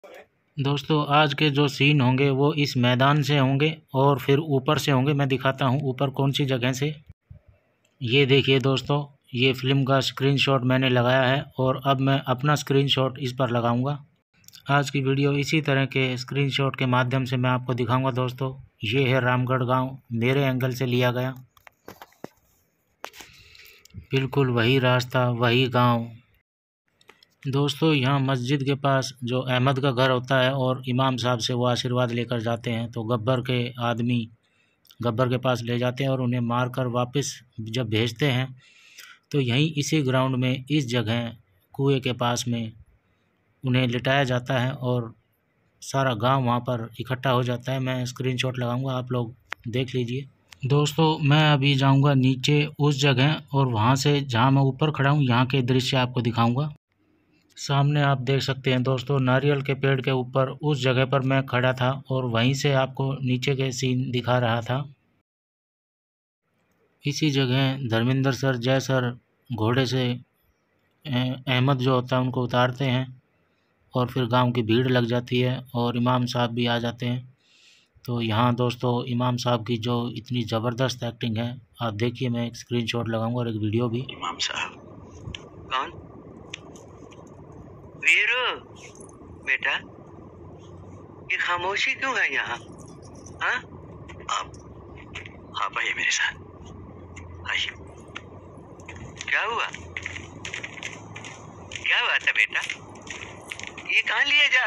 दोस्तों आज के जो सीन होंगे वो इस मैदान से होंगे और फिर ऊपर से होंगे। मैं दिखाता हूँ ऊपर कौन सी जगह से। ये देखिए दोस्तों, ये फ़िल्म का स्क्रीनशॉट मैंने लगाया है और अब मैं अपना स्क्रीनशॉट इस पर लगाऊंगा। आज की वीडियो इसी तरह के स्क्रीनशॉट के माध्यम से मैं आपको दिखाऊंगा। दोस्तों ये है रामगढ़ गांव, मेरे एंगल से लिया गया। बिल्कुल वही रास्ता, वही गांव। दोस्तों यहाँ मस्जिद के पास जो अहमद का घर होता है और इमाम साहब से वो आशीर्वाद लेकर जाते हैं, तो गब्बर के आदमी गब्बर के पास ले जाते हैं और उन्हें मारकर वापस जब भेजते हैं तो यहीं इसी ग्राउंड में, इस जगह कुएं के पास में उन्हें लिटाया जाता है और सारा गांव वहां पर इकट्ठा हो जाता है। मैं स्क्रीनशॉट लगाऊंगा, आप लोग देख लीजिए। दोस्तों मैं अभी जाऊंगा नीचे उस जगह और वहां से जहां मैं ऊपर खड़ा हूं यहाँ के दृश्य आपको दिखाऊंगा। सामने आप देख सकते हैं दोस्तों, नारियल के पेड़ के ऊपर उस जगह पर मैं खड़ा था और वहीं से आपको नीचे के सीन दिखा रहा था। इसी जगह धर्मेंद्र सर, जय सर घोड़े से अहमद जो होता है उनको उतारते हैं और फिर गांव की भीड़ लग जाती है और इमाम साहब भी आ जाते हैं। तो यहाँ दोस्तों इमाम साहब की जो इतनी ज़बरदस्त एक्टिंग है, आप देखिए। मैं एक स्क्रीनशॉट लगाऊंगा और एक वीडियो भी। इमाम साहब कौन? वीरू बेटा, ये खामोशी क्यों है यहाँ? हाँ आप आइए मेरे साथ, आइए। क्या हुआ था बेटा? ये कहाँ लिए जा?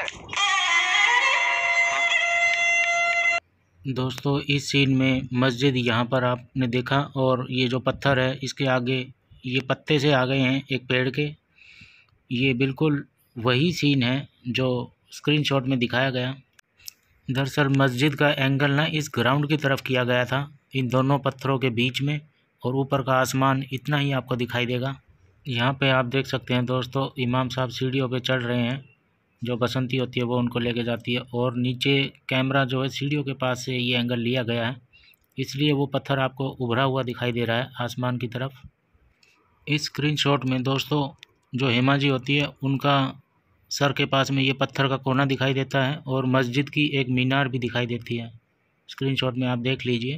दोस्तों इस सीन में मस्जिद यहाँ पर आपने देखा और ये जो पत्थर है इसके आगे ये पत्ते से आ गए हैं एक पेड़ के। ये बिल्कुल वही सीन है जो स्क्रीनशॉट में दिखाया गया। दरअसल मस्जिद का एंगल ना इस ग्राउंड की तरफ किया गया था, इन दोनों पत्थरों के बीच में, और ऊपर का आसमान इतना ही आपको दिखाई देगा। यहाँ पे आप देख सकते हैं दोस्तों, इमाम साहब सीढ़ियों पे चढ़ रहे हैं। जो बसंती होती है वो उनको लेके जाती है और नीचे कैमरा जो है सीढ़ियों के पास से ये एंगल लिया गया है, इसलिए वो पत्थर आपको उभरा हुआ दिखाई दे रहा है आसमान की तरफ। इस स्क्रीनशॉट में दोस्तों जो हेमा जी होती है उनका सर के पास में ये पत्थर का कोना दिखाई देता है और मस्जिद की एक मीनार भी दिखाई देती है। स्क्रीनशॉट में आप देख लीजिए।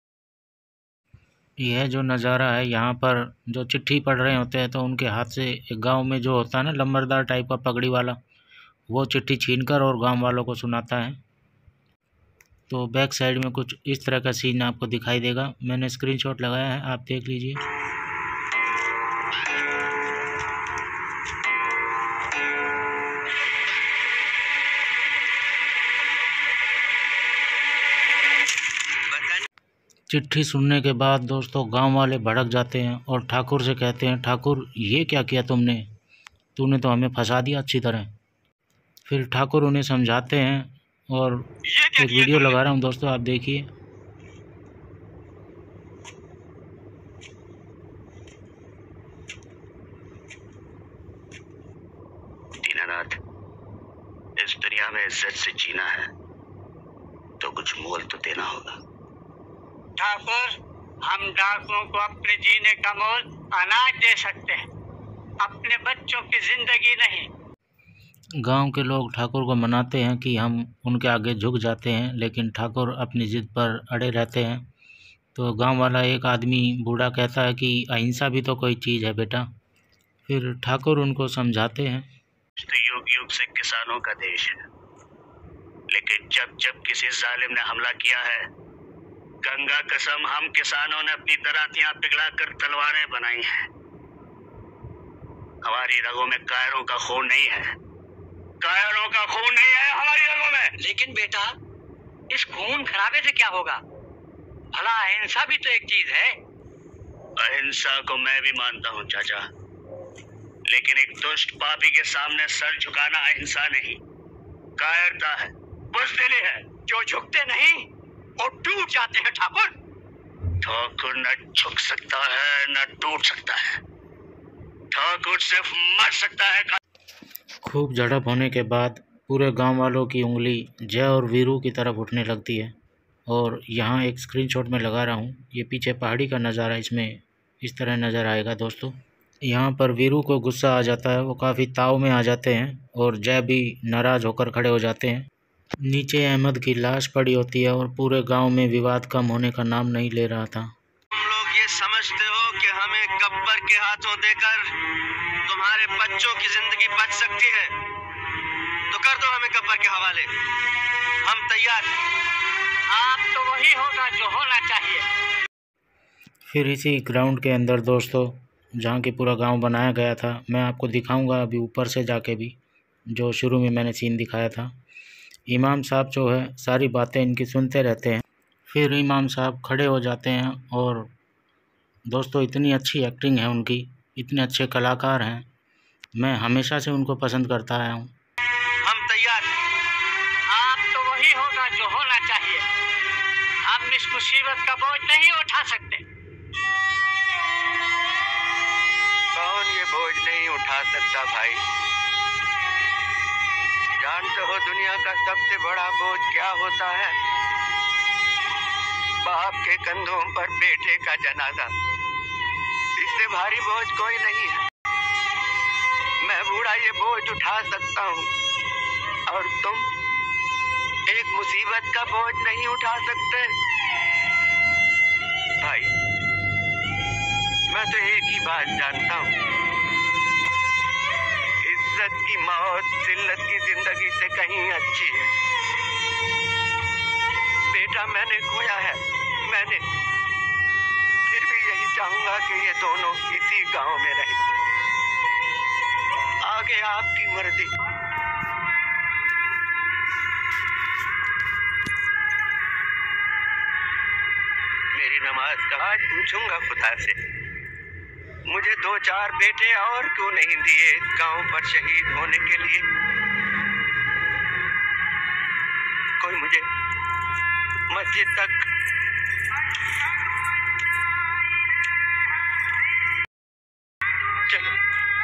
यह जो नज़ारा है, यहाँ पर जो चिट्ठी पढ़ रहे होते हैं तो उनके हाथ से एक गांव में जो होता है ना लंबरदार टाइप का पगड़ी वाला, वो चिट्ठी छीनकर और गांव वालों को सुनाता है। तो बैक साइड में कुछ इस तरह का सीन आपको दिखाई देगा। मैंने स्क्रीनशॉट लगाया है, आप देख लीजिए। चिट्ठी सुनने के बाद दोस्तों गांव वाले भड़क जाते हैं और ठाकुर से कहते हैं, ठाकुर ये क्या किया तूने तो हमें फंसा दिया अच्छी तरह। फिर ठाकुर उन्हें समझाते हैं और एक वीडियो लगा रहा हूं दोस्तों, आप देखिए। दीनानाथ, इस दुनिया में इज्जत से जीना है तो कुछ मोल तो देना होगा। ठाकुर, हम डाकुओं को अपने जीने का मोल अनाज दे सकते हैं, अपने बच्चों की जिंदगी नहीं। गांव के लोग ठाकुर को मनाते हैं कि हम उनके आगे झुक जाते हैं, लेकिन ठाकुर अपनी जिद पर अड़े रहते हैं। तो गांव वाला एक आदमी बूढ़ा कहता है कि अहिंसा भी तो कोई चीज़ है बेटा। फिर ठाकुर उनको समझाते हैं। तो युग युग से किसानों का देश है, लेकिन जब जब किसी जालिम ने हमला किया है, गंगा कसम, हम किसानों ने अपनी दरातियां पिघलाकर तलवारें बनाई हैं। हमारी रगों में कायरों का खून नहीं है, कायरों का खून नहीं है हमारी रगों में। लेकिन बेटा, इस खून खराबे से क्या होगा? भला अहिंसा भी तो एक चीज है। अहिंसा को मैं भी मानता हूँ चाचा, लेकिन एक दुष्ट पापी के सामने सर झुकाना अहिंसा नहीं, कायरता है, बुज़दिली है। जो झुकते नहीं वो टूट जाते हैं ठाकुर। ठाकुर न झुक सकता है न टूट सकता है, ठाकुर सिर्फ मर सकता है। खूब झड़प होने के बाद पूरे गांव वालों की उंगली जय और वीरू की तरफ उठने लगती है और यहाँ एक स्क्रीनशॉट में लगा रहा हूँ। ये पीछे पहाड़ी का नज़ारा इसमें इस तरह नज़र आएगा दोस्तों। यहाँ पर वीरू को गुस्सा आ जाता है, वो काफ़ी ताव में आ जाते हैं और जय भी नाराज़ होकर खड़े हो जाते हैं। नीचे अहमद की लाश पड़ी होती है और पूरे गांव में विवाद कम होने का नाम नहीं ले रहा था। तुम लोग ये समझते हो कि हमें गब्बर के हाथों देकर तुम्हारे बच्चों की जिंदगी बच सकती है, तो कर दो हमें गब्बर के हवाले, हम तैयार हैं। आप तो वही होगा जो होना चाहिए। फिर इसी ग्राउंड के अंदर दोस्तों, जहाँ की पूरा गांव बनाया गया था, मैं आपको दिखाऊंगा अभी ऊपर से जाके भी, जो शुरू में मैंने सीन दिखाया था। इमाम साहब जो है सारी बातें इनकी सुनते रहते हैं। फिर इमाम साहब खड़े हो जाते हैं और दोस्तों इतनी अच्छी एक्टिंग है उनकी, इतने अच्छे कलाकार हैं, मैं हमेशा से उनको पसंद करता आया हूँ। हम तैयार हैं। आप तो वही होगा जो होना चाहिए। हम इस मुसीबत का बोझ नहीं उठा सकते। कौन ये बोझ नहीं उठा सकता भाई? जानते हो दुनिया का सबसे बड़ा बोझ क्या होता है? बाप के कंधों पर बेटे का जनाजा। इससे भारी बोझ कोई नहीं है। मैं बूढ़ा ये बोझ उठा सकता हूँ और तुम एक मुसीबत का बोझ नहीं उठा सकते। भाई मैं तो एक ही बात जानता हूँ, इज्जत की मौत जिल्लत की जिंदगी से कहीं अच्छी है। बेटा मैंने खोया है, मैंने, फिर भी यही चाहूंगा कि ये दोनों इसी गांव में रहें। आगे आपकी मर्जी। मेरी नमाज का आज पूछूंगा खुदा से, मुझे 2-4 बेटे और क्यों नहीं दिए इस गांव पर शहीद होने के लिए? कोई मुझे मस्जिद तक चलो।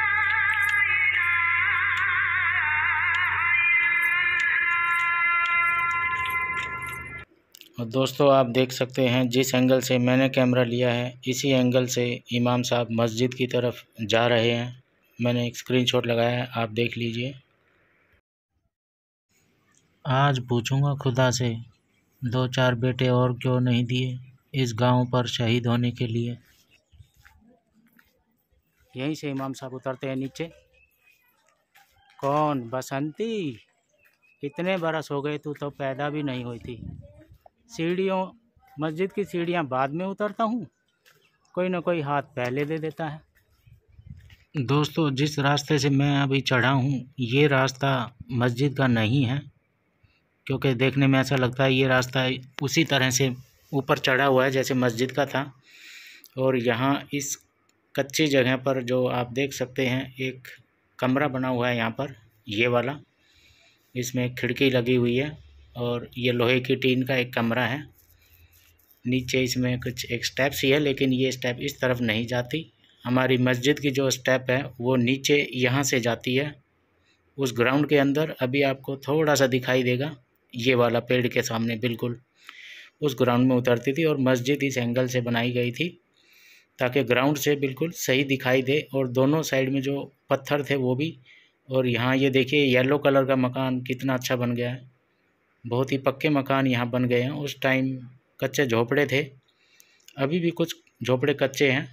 और दोस्तों आप देख सकते हैं जिस एंगल से मैंने कैमरा लिया है, इसी एंगल से इमाम साहब मस्जिद की तरफ जा रहे हैं। मैंने एक स्क्रीनशॉट लगाया है, आप देख लीजिए। आज पूछूंगा खुदा से 2-4 बेटे और क्यों नहीं दिए इस गांव पर शहीद होने के लिए। यहीं से इमाम साहब उतरते हैं नीचे। कौन बसंती? कितने बरस हो गए, तू तो पैदा भी नहीं हुई थी। सीढ़ियों, मस्जिद की सीढ़ियाँ बाद में उतरता हूँ, कोई ना कोई हाथ पहले दे देता है। दोस्तों जिस रास्ते से मैं अभी चढ़ा हूँ, ये रास्ता मस्जिद का नहीं है, क्योंकि देखने में ऐसा लगता है ये रास्ता उसी तरह से ऊपर चढ़ा हुआ है जैसे मस्जिद का था। और यहाँ इस कच्ची जगह पर जो आप देख सकते हैं, एक कमरा बना हुआ है यहाँ पर, ये वाला, इसमें एक खिड़की लगी हुई है और ये लोहे की टीन का एक कमरा है। नीचे इसमें कुछ एक स्टेप सी है, लेकिन ये स्टेप इस तरफ नहीं जाती। हमारी मस्जिद की जो स्टेप है वो नीचे यहाँ से जाती है उस ग्राउंड के अंदर। अभी आपको थोड़ा सा दिखाई देगा, ये वाला पेड़ के सामने बिल्कुल उस ग्राउंड में उतरती थी। और मस्जिद इस एंगल से बनाई गई थी ताकि ग्राउंड से बिल्कुल सही दिखाई दे, और दोनों साइड में जो पत्थर थे वो भी। और यहाँ ये देखिए येलो कलर का मकान कितना अच्छा बन गया है, बहुत ही पक्के मकान यहाँ बन गए हैं। उस टाइम कच्चे झोपड़े थे, अभी भी कुछ झोपड़े कच्चे हैं।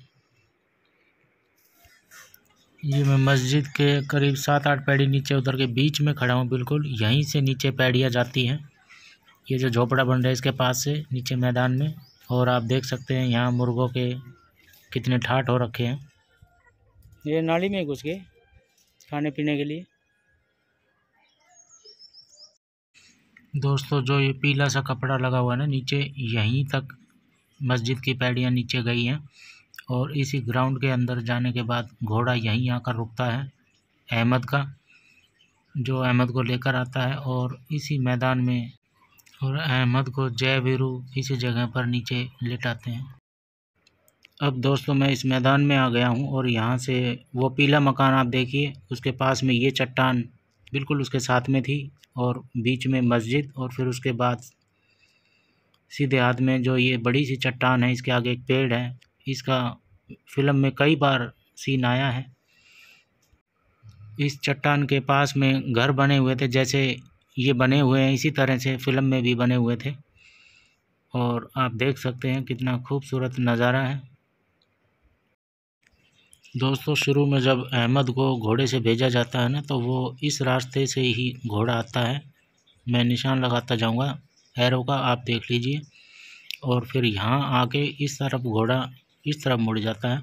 ये मैं मस्जिद के करीब 7-8 पैड़ी नीचे उतर के बीच में खड़ा हूँ, बिल्कुल यहीं से नीचे पैड़ियाँ जाती हैं। ये जो झोपड़ा बन रहा है इसके पास से नीचे मैदान में। और आप देख सकते हैं यहाँ मुर्गों के कितने ठाठ हो रखे हैं। ये नाली में घुस गए खाने पीने के लिए। दोस्तों जो ये पीला सा कपड़ा लगा हुआ है ना नीचे, यहीं तक मस्जिद की पैड़ियाँ नीचे गई हैं। और इसी ग्राउंड के अंदर जाने के बाद घोड़ा यहीं आकर रुकता है अहमद का, जो अहमद को लेकर आता है और इसी मैदान में, और अहमद को जय वीरू इसी जगह पर नीचे लेटाते हैं। अब दोस्तों मैं इस मैदान में आ गया हूँ और यहाँ से वो पीला मकान आप देखिए, उसके पास में ये चट्टान बिल्कुल उसके साथ में थी, और बीच में मस्जिद, और फिर उसके बाद सीधे हाथ में जो ये बड़ी सी चट्टान है, इसके आगे एक पेड़ है। इसका फिल्म में कई बार सीन आया है। इस चट्टान के पास में घर बने हुए थे, जैसे ये बने हुए हैं इसी तरह से फिल्म में भी बने हुए थे। और आप देख सकते हैं कितना खूबसूरत नज़ारा है। दोस्तों, शुरू में जब अहमद को घोड़े से भेजा जाता है ना, तो वो इस रास्ते से ही घोड़ा आता है। मैं निशान लगाता जाऊंगा एरो का, आप देख लीजिए। और फिर यहाँ आके इस तरफ घोड़ा इस तरफ मुड़ जाता है।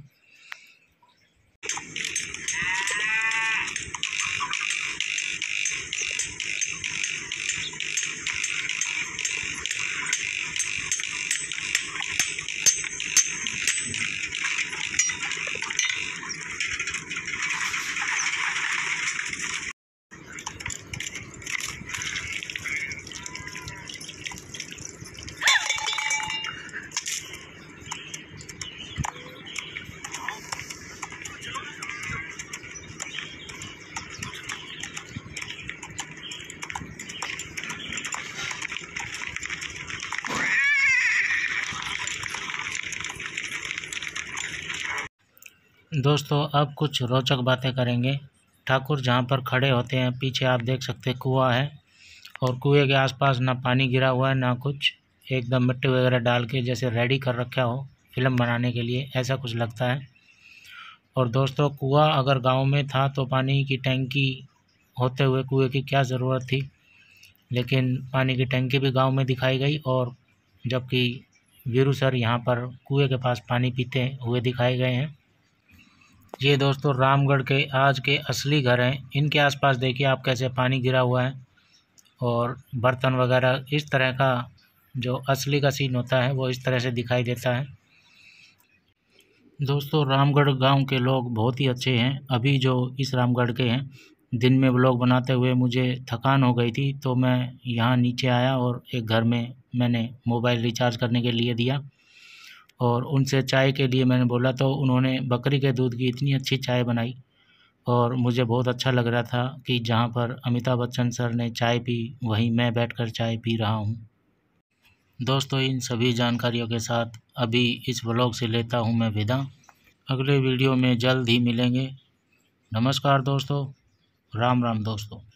दोस्तों, अब कुछ रोचक बातें करेंगे। ठाकुर जहाँ पर खड़े होते हैं, पीछे आप देख सकते हैं कुआं है, और कुएं के आसपास ना पानी गिरा हुआ है ना कुछ, एकदम मिट्टी वगैरह डाल के जैसे रेडी कर रखा हो फिल्म बनाने के लिए, ऐसा कुछ लगता है। और दोस्तों, कुआं अगर गांव में था तो पानी की टंकी होते हुए कुएं की क्या ज़रूरत थी, लेकिन पानी की टंकी भी गांव में दिखाई गई, और जबकि वीरू सर यहाँ पर कुएं के पास पानी पीते हुए दिखाए गए हैं। ये दोस्तों रामगढ़ के आज के असली घर हैं। इनके आसपास देखिए आप कैसे पानी गिरा हुआ है, और बर्तन वगैरह इस तरह का जो असली का सीन होता है वो इस तरह से दिखाई देता है। दोस्तों, रामगढ़ गांव के लोग बहुत ही अच्छे हैं। अभी जो इस रामगढ़ के हैं, दिन में व्लॉग बनाते हुए मुझे थकान हो गई थी, तो मैं यहाँ नीचे आया और एक घर में मैंने मोबाइल रिचार्ज करने के लिए दिया, और उनसे चाय के लिए मैंने बोला, तो उन्होंने बकरी के दूध की इतनी अच्छी चाय बनाई, और मुझे बहुत अच्छा लग रहा था कि जहाँ पर अमिताभ बच्चन सर ने चाय पी, वहीं मैं बैठकर चाय पी रहा हूँ। दोस्तों, इन सभी जानकारियों के साथ अभी इस व्लॉग से लेता हूँ मैं विदा। अगले वीडियो में जल्द ही मिलेंगे। नमस्कार दोस्तों, राम राम दोस्तों।